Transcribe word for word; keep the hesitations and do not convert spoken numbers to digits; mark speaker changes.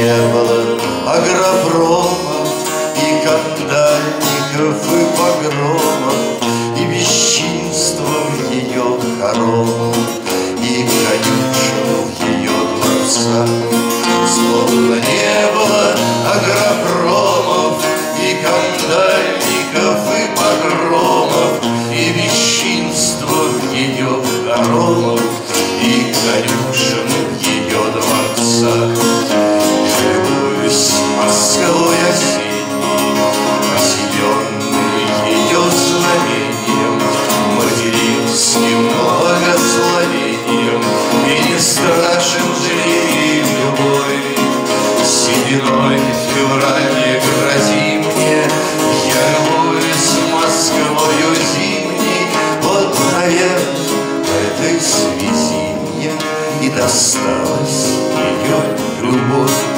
Speaker 1: не было агропрома, и кандальников, и погромов, и бесчинства в ее хоромах, и конюшен в ее дворцах. Словно не было агропромов, и кандальников, и погромов, и бесчинства в ее хоромах, и конюшен в ее дворцах. Любуюсь Москвой осенней, осененной ее знамением, материнским благословением, и не страшен жребий любой. Сединой февраль не грози мне, я любуюсь Москвою зимней. Вот, наверное, в этой связи мне и досталась ее любовь.